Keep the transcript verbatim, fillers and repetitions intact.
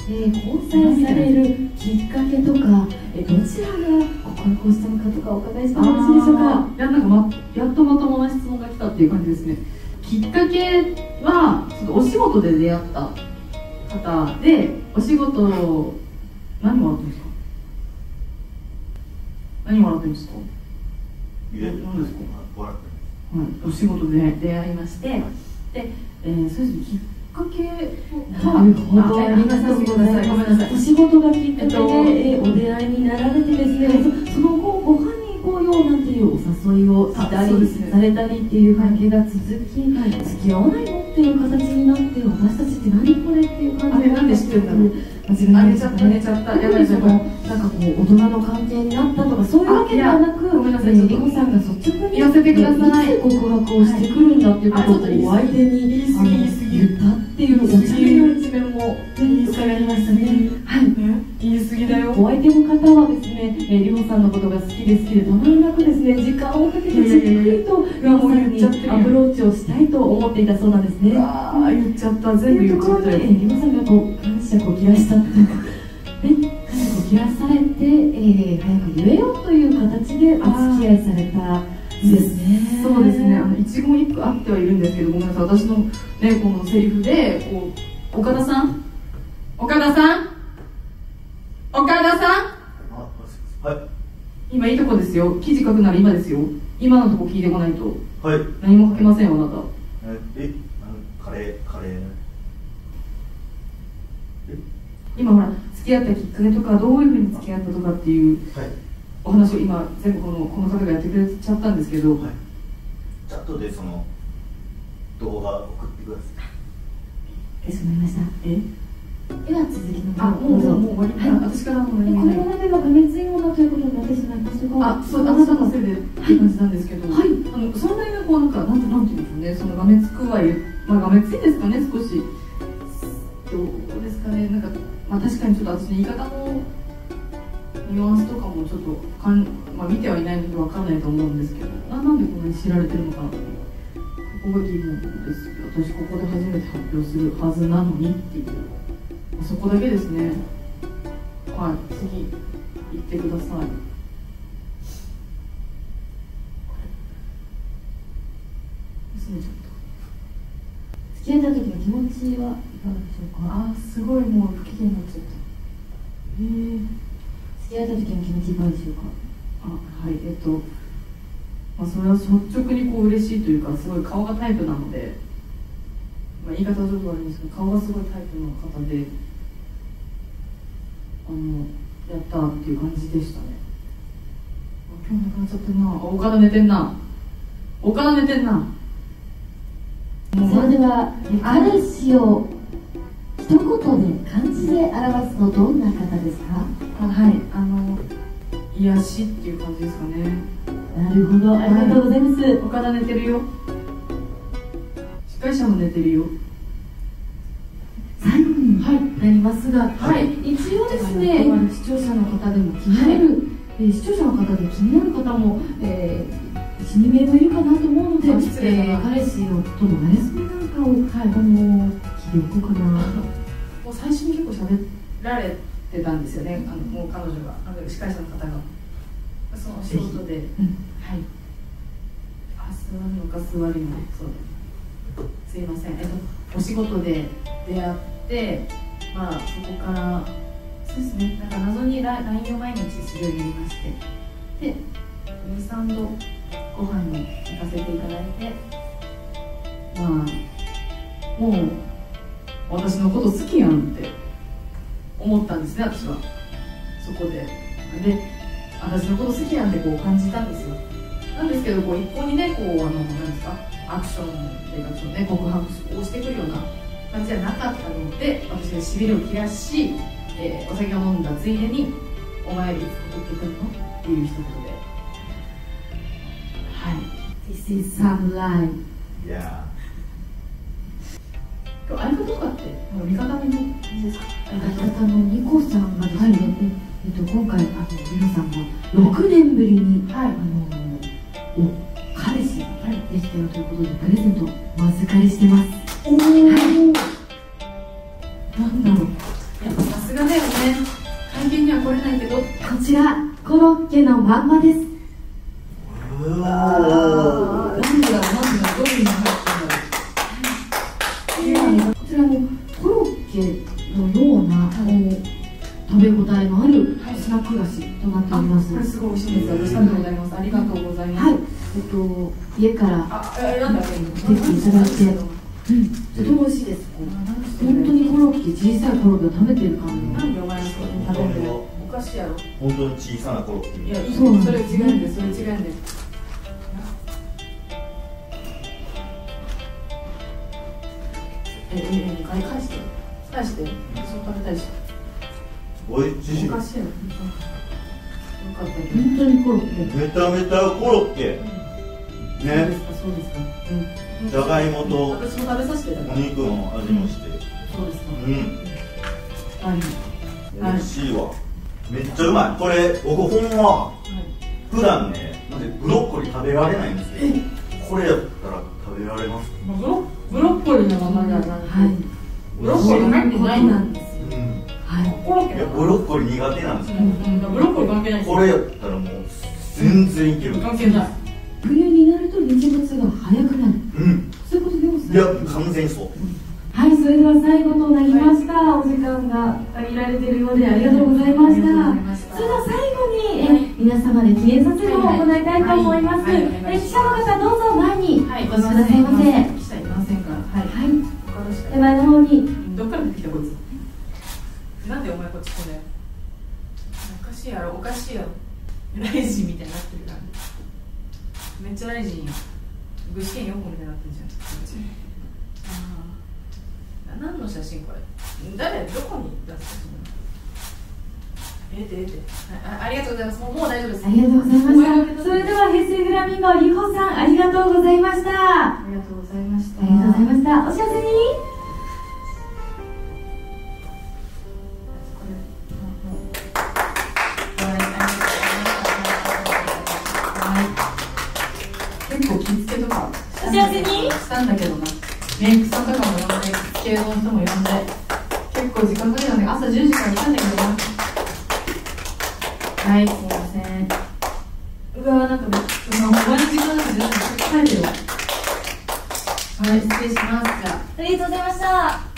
えー、交際されるきっかけとか、えー、どちらが告白をしたのかとかお伺いしてもよろしいでしょうか。 いや、なんか、ま、やっとまともな質問が来たっていう感じですね。きっかけはちょっとお仕事で出会った方で、お仕事を何もらってるんですか？何もらってるんですか？ いや、 何ですか？ 笑ってはい、お仕事で出会いまして、で、えー、そうですね、きっかけは、 なるほど、ありがとうございます。 ごめんなさい。 お仕事がきっかけで、えっとえー、お出会いになられてですね、はい、その後ご飯に行こうよなんていうお誘いをしたり、ね、されたりっていう関係が続き、はい、付き合わないのっていう形になって、私たちって何これっていう感じで、 なんで知ってるんだろう。 間違えちゃった、寝ちゃった。やばい、 そのなんかこう大人の関係になったとかそういうわけではなく、 ごめんなさい、 リコさんが率直に言わせてください。 いつ告白をしてくるんだっていうことをお相手に言ったっていうお茶目の一面も伺いましたね。はい。 言い過ぎだよ。 お相手の方はですね、えー、リホさんのことが好きで好きでたまらなくですね、時間をかけてじっくりとリホさんにアプローチをしたいと思っていたそうなんですね。 ああ、言っちゃった。全部言っちゃった。 リホさんがこう感謝を切らしたっていうか。で、早く切らされて、えー、早く言えよという形でお付き合いされたんですね。 そうですね、あの一言一句あってはいるんですけど、ごめんなさい、私の、ね、このセリフでこう、岡田さん岡田さん岡田さん、 はい、 今いいとこですよ。記事書くなら今ですよ。今のとこ聞いてこないと、 はい、 何も書けませんよ、あなた。 え、カレー、カレーえ今ほら、付き合ったきっかけとか、どういうふうに付き合ったとかっていうお話を今、全部この、この方がやってくれちゃったんですけど、はい、 チャットでその動画送ってください。 かしこまりました。えでは続きのあ、もう、もう、もう終わり、はい、私からもこれがなければ破滅インゴということになってしまいましたが、 あ、そう、あなたのせいでっていう感じなんですけど、はい、あのそんなにこうなんか、なんて、なんていうんでしょうね、そのがめつくは言う、まあ、がめついですかね、少し。どうですかね、なんか、まあ、確かにちょっと私の言い方のニュアンスとかもちょっとかん、まあ、見てはいないのでわかんないと思うんですけど、な、なんでこんなに知られてるのかなと、ここが疑問です。私ここで初めて発表するはずなのにっていう、そこだけですね。はい、次行ってください。忘れちゃった。 付き合った時の気持ちはいかがでしょうか。 あー、すごいもう不機嫌になっちゃった。 えー、付き合った時の気持ちいかがでしょうか。 あ、はい、えっと、まあ、それは率直にこう嬉しいというか、すごい顔がタイプなので、まあ、言い方はちょっと悪いんですけど、顔がすごいタイプの方で、あの、やったーっていう感じでしたね。あ、今日なくなっちゃってんな。あ、岡田寝てんな。岡田寝てんな。 それでは彼氏を一言で漢字で表すとどんな方ですか。 あ、はい、あの癒しっていう感じですかね。 なるほど、ありがとうございます。はい、 岡田寝てるよ。司会者も寝てるよ。 最後になりますが、はい、一応ですね、視聴者の方でも気になる、はい、えー、視聴者の方で気になる方も、えー、いち、にめいもいるかなと思うので、えー、彼氏とのなれそめなんかを、はい、あの聞いておこうかな。 もう最初に結構喋られてたんですよね、あのもう彼女が、あの司会者の方が、その仕事で、うん、はい、あ、座るのか座りの、そうです、すいません、えっと、お仕事で出会って、まあ、そこから、そうですね、なんか謎に ライン を毎日するようになりまして、で、に、さんどご飯に行かせていただいて、まあ、もう私のこと好きやんって思ったんですね、私は。そこで。で、私のこと好きやんってこう感じたんですよ。なんですけど、こう一向にね、こう、あの、なんですか、アクションっていうか、そのね、告白をしてくるような感じじゃなかったので、私がしびれを切らし、えー、お酒を飲んだついでに、お前いつ告ってくるのっていう一言で。はい。This is some lie. いや相方とかって味方の感じですか。 相方のニコさんがですね、はい、えっと今回あの皆さんがろくねんぶりに、はい、あのお彼氏ができたよということでプレゼントお預かりしてます。おお、 はい、なんだろう。やっぱすがだよね。会見には来れないけど、こちらコロッケのまんまです。 うわ何が何がどういうの入ってんだろう。 こちらもコロッケのような、はい、食べ応えのあるスナック菓子となっております。 これすごい美味しいです。ありがとうございます。ありがとうございます。 はい、えっと家からあ、選んだけ出ていただいて、うん、とても美味しいです。本当にコロッケ、小さいコロッケを食べてる感じ。 なんでお前のそう食べるの？おかしいやろ。 本当に小さなコロッケ。 いや、いいね。それ違うんで、それ違うんで。え、え、え、返して。返して。そう食べたいし。 おいしい。 おかしいやろ。よかったけど。 本当にコロッケ。 めちゃめちゃコロッケ。ね。 そうですか、そうですか。うん。 じゃがいもとお私も食べさせてたから。 肉の味もして。 そうですか。 うん。 はい。 美味しいわ。めっちゃうまい。これ僕ほんま普段ね、なんでブロッコリー食べられないんですけど、これやったら食べられます。 ブロブロッコリーのままじゃない。 はい。 ブロッコリー入ってないなんですよ。 はい。 コロッケ。 いやブロッコリー苦手なんですよ。 ブロッコリー関係ない。 これやったらもう全然いける。 関係ない。 冬になると日没が早くなる。 うん。 そういうことでございます。 いや完全にそう。 はい、それでは最後となりました。お時間が限られているようでありがとうございました。それでは最後に、え皆様で記念撮影を行いたいと思います。え記者の方どうぞ前にお越しくださいませ。 記者いませんから。はい。 はい。手前の方に。 どっから出てきたこいつ。なんでお前こっち来んだよ。おかしいやろ、おかしいやろ。ライジンみたいになってるから。めっちゃライジンや。具志堅用子みたいになってるじゃん。何の写真これ？誰？どこに出す写真？ええてええて。あ、ありがとうございます。もうもう大丈夫です。 ありがとうございました。それでは平成フラミンゴりほさんありがとうございました。 ありがとうございました。 ありがとうございました。お幸せに。 結構着付けとかお幸せにしたんだけどな。メイクさんとかも呼んで、着付けの人も呼んで、結構時間かけたんで、朝じゅうじからいたんだけどな。はい、すいません。うわ、なんかもう、終わり時間なんで、全然帰ってるわ。はい、失礼します。じゃあ。 ありがとうございました。